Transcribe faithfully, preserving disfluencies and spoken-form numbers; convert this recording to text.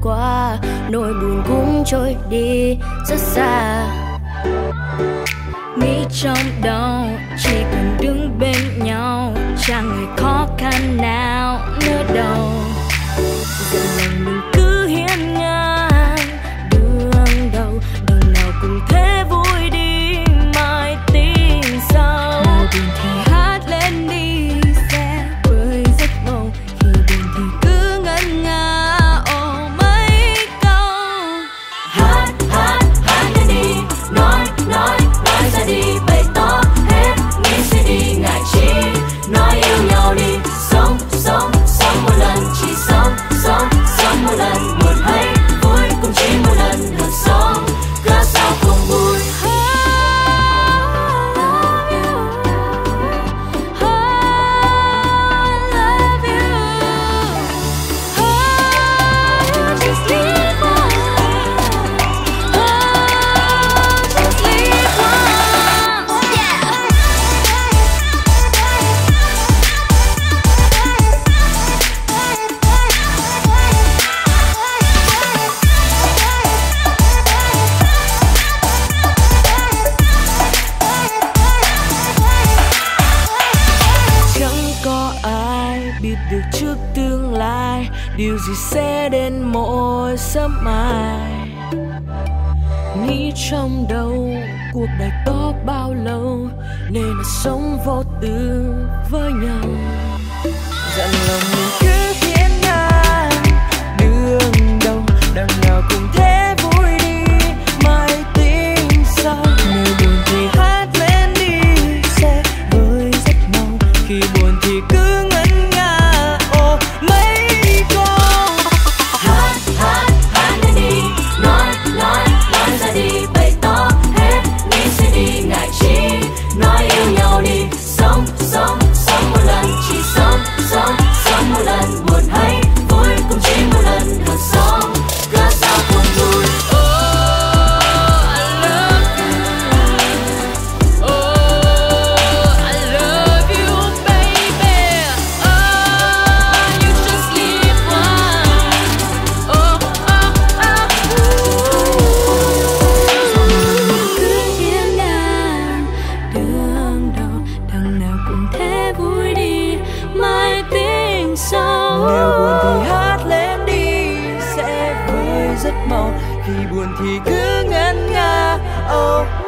qua, nỗi buồn cũng trôi đi rất xa. Nghĩ trong đầu chỉ cần đứng bên nhau, chẳng hề khó khăn nào nữa đâu. Giờ lòng mình cứ hiên ngang đường đầu, đằng nào cũng thế vui đi mai tin sau. Buồn thì hát lên đi sẽ vơi giấc mộng, khi buồn thì cứ ngân nga ồ mấy câu. Hát hát hát lên đi, nói nói nói ra đi, bày tỏ hết nghĩ suy đi ngại chi. Nói yêu nhau đi, sống sống sống một lần, chỉ sống sống sống một lần. Buồn hay vui cũng chỉ một lần được sống, cớ sao không vui. Được trước tương lai, điều gì sẽ đến mỗi sớm mai. Nghĩ trong đầu cuộc đời có bao lâu, nên là sống vô tư với nhau. Dặn lòng mình cứ hiên ngang đường đầu, đằng nào cũng thế vui đi mai tin sau. Nếu buồn thì hát lên đi sẽ vơi giấc mong, khi buồn thì cứ giấc mộng, khi buồn thì cứ ngân nga. Oh.